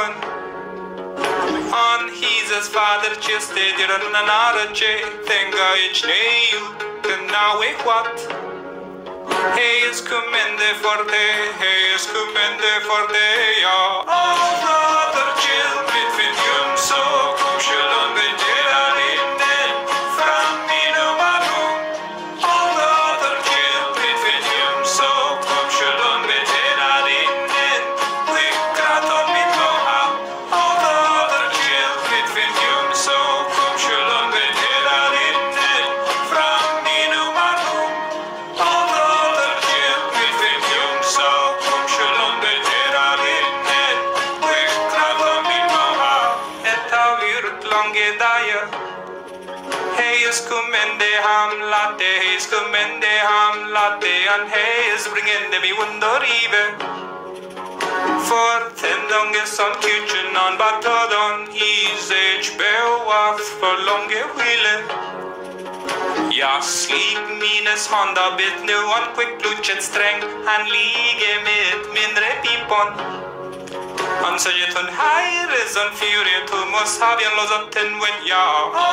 Pipon. On his father just did another J. Think it's new. Then now we what? He is commended for the yeah. All brother chill between you so crucial on the Gerardin from Minamano. All brother chill between you so crucial on the Gerardin. Quick cut on me Moha. All brother chill between you so crucial on the Gerardin from Minamano. All brother chill between you so crucial on the Gerardin. Quick cut on me Moha. Et av yrut lange dager. Hej skummende ham latte, and hej springende mi underive. For tendonge som kitchen on batodon, his age beoaf for longe wheel. Ja, slik mines handa bit nu on quick luchet sträng, han lige med mindre pipon. Han säger ton här är sån furie, tu måste ha en lås upp ten when ja.